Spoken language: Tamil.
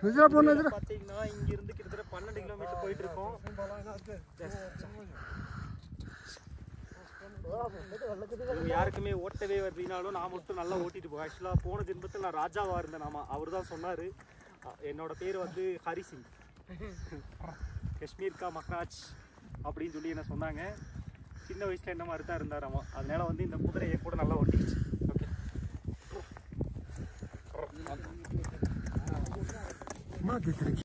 பார்த்தீங்கன்னா இங்கிருந்து கிட்டத்தட்ட 12 கிலோமீட்டர் போயிட்டு இருக்கோம். யாருக்குமே ஓட்டவே வரலினாலும் நான் மட்டும் நல்லா ஓட்டிட்டு போவேன். ஆக்சுவலாக போன ஜென்மத்தில் நான் ராஜாவாக இருந்தேன். அவர் தான் சொன்னார். என்னோட பேர் வந்து ஹரிசிங், காஷ்மீர் கா மக்ராஜ் அப்படின்னு சொல்லி என்ன சொன்னாங்க. சின்ன வயசில் என்ன மாதிரி தான் இருந்தாராமா. அதனால வந்து இந்த குதிரையை கூட நல்லா ஓட்டிச்சு. ஓகே